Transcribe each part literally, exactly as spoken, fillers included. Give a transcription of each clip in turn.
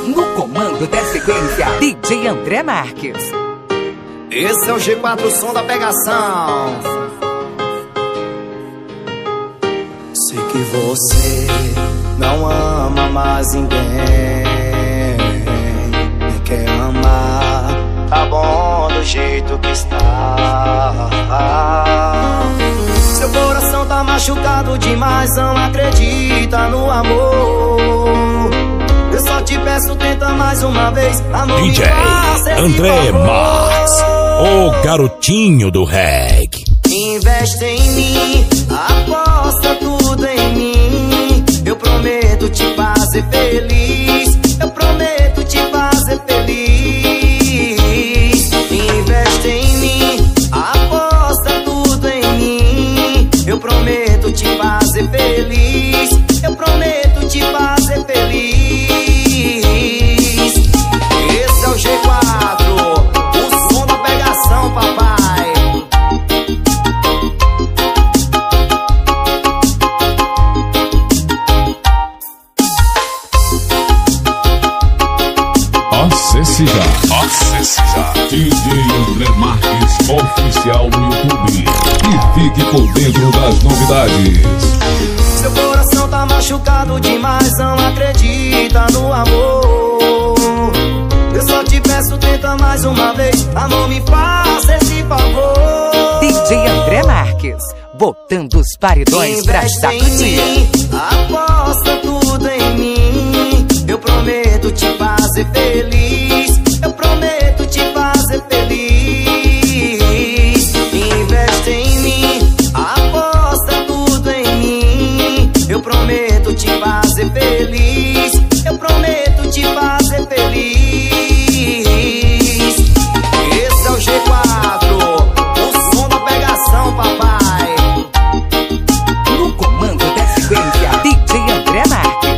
No comando da sequência, D J André Marques. Esse é o G quatro, o som da pegação. Sei que você não ama mais ninguém, nem quer amar, tá bom do jeito que está. Seu coração tá machucado demais, não acredita no amor. Eu só te peço, tenta mais uma vez, amor. D J André Marques, o garotinho do reggae. Investe em mim, aposta tudo em mim. Eu prometo te fazer feliz, eu prometo te fazer feliz. Investe em mim, aposta tudo em mim. Eu prometo te fazer feliz, eu prometo te fazer feliz. Esse é o G quatro, o som da pegação, papai. Acesse já, acesse já D J André Marques Oficial no YouTube e fique por dentro das novidades. Seu coração tá machucado demais, não acredita no amor. Eu só te peço, tenta mais uma vez, amor, me faça esse favor. D J André Marques, botando os paredões pra sacudir. Aposta tudo em mim, eu prometo te fazer feliz, eu prometo te fazer feliz. Investe em mim, aposta tudo em mim. Eu prometo te fazer feliz, eu prometo te fazer feliz. Esse é o G quatro, o som da pegação, papai. No comando da sequência, D J André Marques.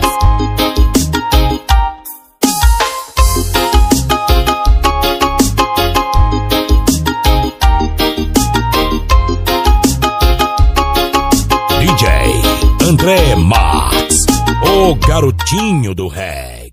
D J André Marques, o garotinho do reggae.